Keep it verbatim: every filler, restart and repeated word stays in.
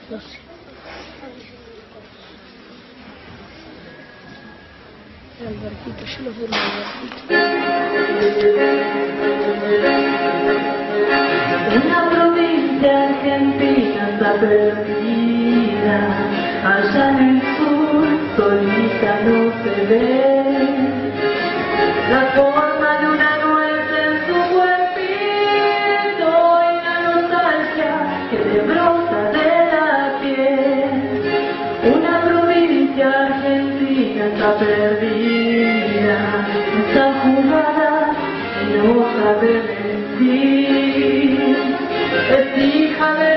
No sé. Albertito, yo lo veo Albertito. Una provincia argentina está perdida, allá en el sur, solita no se ve la forma de una nuez en su cuerpito y la nostalgia que te brota de la piel. Una provincia argentina está perdida, está jugada y no sabe mentir. Es hija de